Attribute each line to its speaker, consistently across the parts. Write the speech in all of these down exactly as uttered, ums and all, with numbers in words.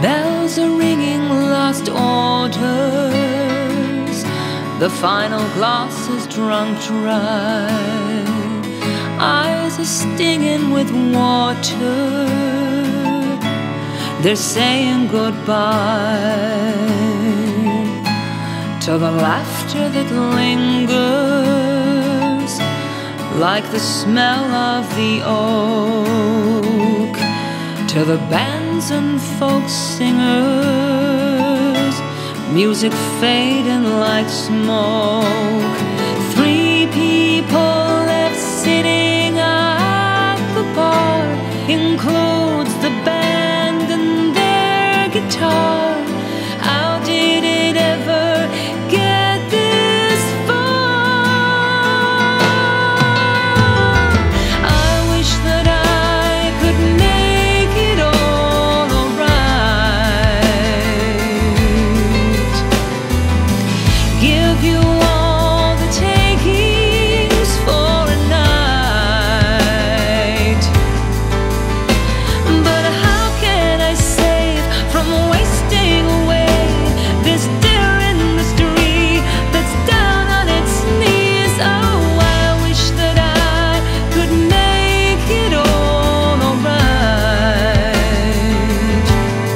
Speaker 1: Bells are ringing lost orders, the final glass is drunk dry, eyes are stinging with water, they're saying goodbye to the laughter that lingers like the smell of the oak, to the bands and folk singers, music fading like smoke. Three people left sitting at the bar, includes the band and their guitar. How did it ever get this far? I wish that I could make it all alright, give you all the takings for a night. But how can I save from wasting away this dear industry that's down on its knees? Oh, I wish that I could make it all alright.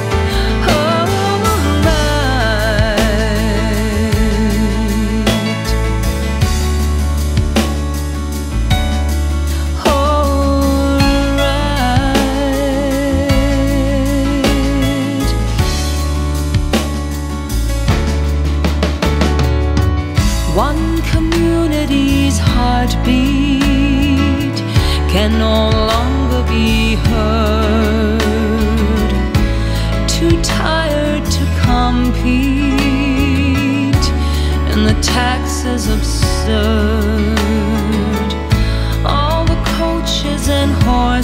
Speaker 1: Alright. One community's heartbeat can no longer be heard, too tired to compete, and the tax is absurd. All the coaches and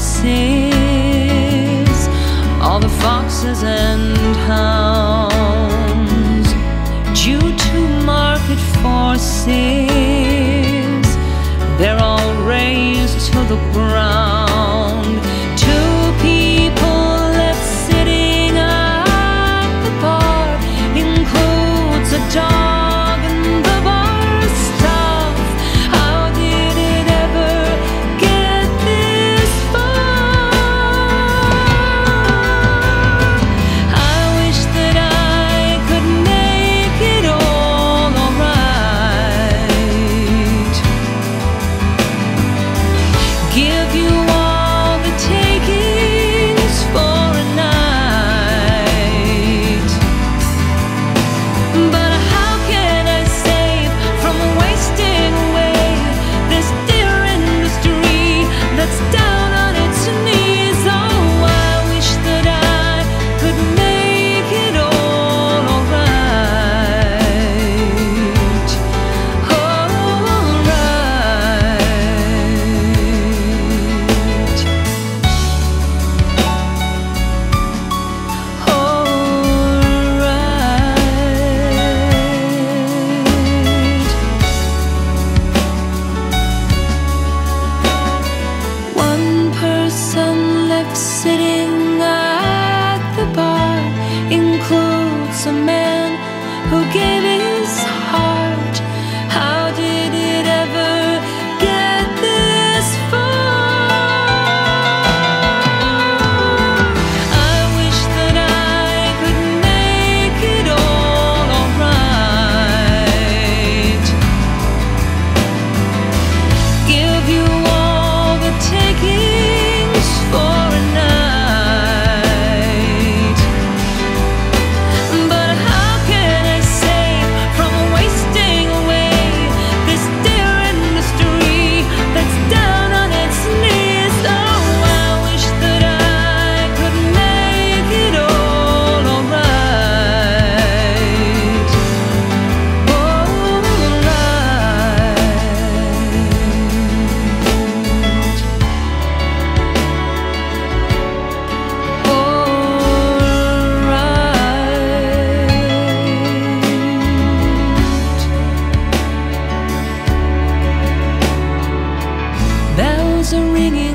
Speaker 1: horses, all the foxes and hounds, due to market forces, they're all raised to the ground. Two people left sitting at the bar, includes a dog and the bar staff. How did it ever get this far? I wish that I could make it all alright, give you all the takings for a night. But how can I save from wasting away this dear industry that's down on its knees? Oh, I wish that I could make it all alright. Alright. One person left sitting at the bar, includes a man who gave his heart. How did it ever get this far? I wish that I could make it all alright, give you all the takings for a night. But how can I save from wasting away this dear industry that's down on its knees? Oh, I wish that I could make it all alright. Alright. Bells are ringing